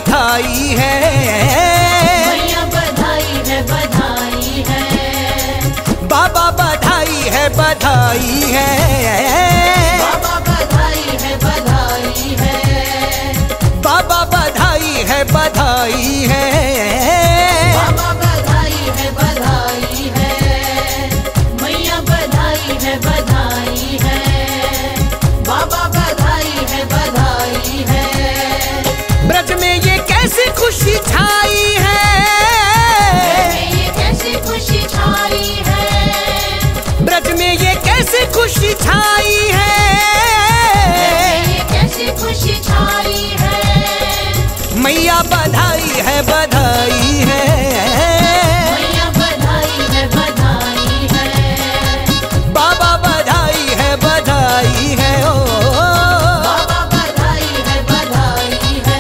बधाई है, मैया बधाई है, बधाई है। बाबा बधाई है, बधाई है, बाबा बधाई है, बधाई है। बाबा बधाई है, बधाई है, बाबा बधाई है, बधाई है। मैया बधाई है, बधाई है। बाबा बधाई है, बधाई है। ब्रज में ये कैसी खुशी छाई है, ये कैसी खुशी छाई है। ब्रज में ये कैसी खुशी छाई है, ये कैसी खुशी छाई है। मैया बधाई है, बधाई है, मैया बधाई है, बधाई है। बाबा बधाई है, बधाई है, ओ बाबा बधाई है, बधाई है।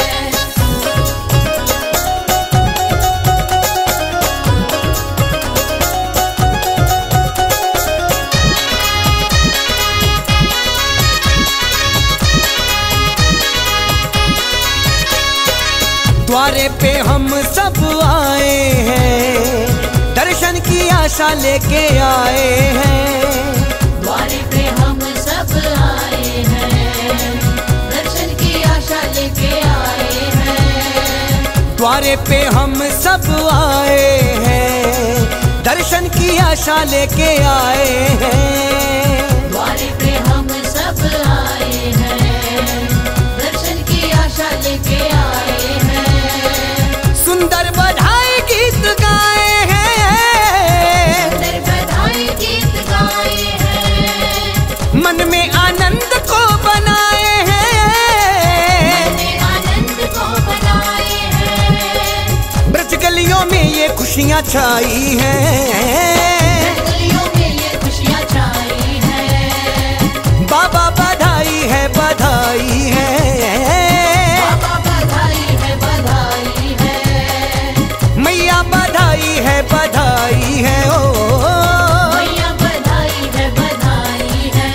द्वारे पे हम सब आए हैं, दर्शन की आशा लेके आए हैं। द्वारे पे हम सब आए हैं, दर्शन की आशा लेके आए हैं। द्वारे पे हम सब आए हैं, दर्शन की आशा लेके आए हैं। द्वारे पे हम सब आए हैं, दर्शन की आशा लेके आए हैं। सुंदर बधाई गीत गाए हैं, सुंदर बधाई गीत गाए हैं। मन में आनंद को बनाए हैं, मन में आनंद को बनाए हैं। ब्रज गलियों में ये खुशियाँ छाई हैं, गलियों में ये खुशियाँ छाई हैं। बाबा बधाई है, बधाई है, बाबा बधाई है, बधाई है। मैया बधाई है, बधाई है, ओ मैया बधाई है, बधाई है।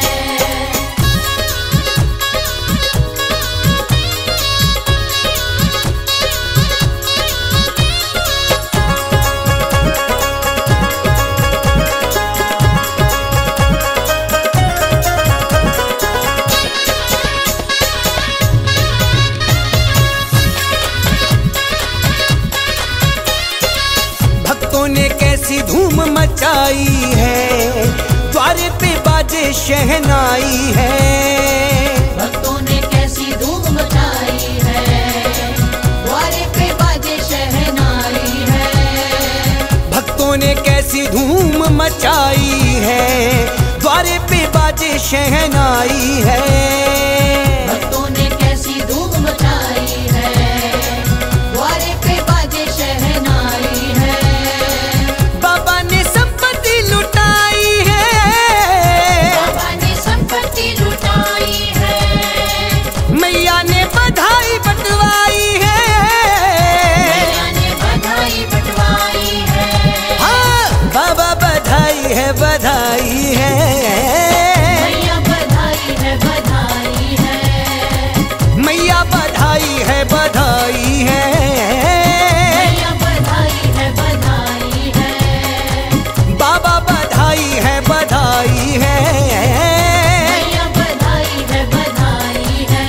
भक्तों ने कैसी धूम मचाई है, द्वारे पे बाजे शहनाई है। भक्तों ने कैसी धूम मचाई है, द्वारे पे बाजे शहनाई है। भक्तों ने कैसी धूम मचाई है, द्वारे पे बाजे शहनाई है। भक्तों ने कैसी धूम मचाई है, द्वारे पे बाजे शहनाई है। बाबा ने संपत्ति लुटाई है, बाबा ने संपत्ति लुटाई है। मैया ने बधाई बटवाई है, मैया ने बधाई बटवाई है। हाँ बाबा बधाई है, बधाई है, मैया बधाई है, बधाई है। मैया बधाई है, बधाई है, मैया बधाई है, बधाई है। बाबा बधाई है, बधाई है, मैया बधाई है, बधाई है।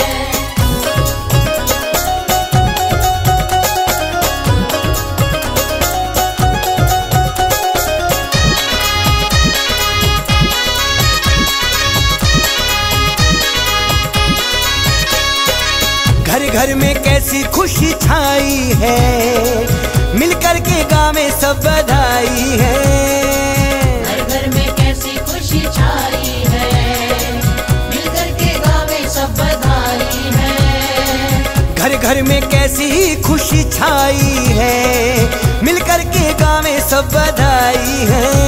घर घर में कैसी खुशी छाई है, मिलकर के गावे सब बधाई है। घर घर में कैसी खुशी छाई है, मिलकर के गावे सब बधाई है। घर घर में कैसी खुशी छाई है, मिलकर के गावे सब बधाई है।